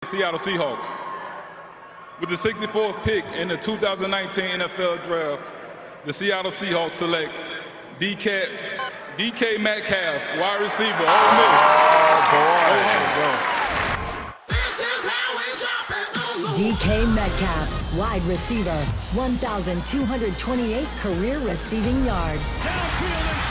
Seattle Seahawks. With the 64th pick in the 2019 NFL Draft, the Seattle Seahawks select DK Metcalf, wide receiver, Ole Miss. DK Metcalf, wide receiver, 1,228 career receiving yards. Downfield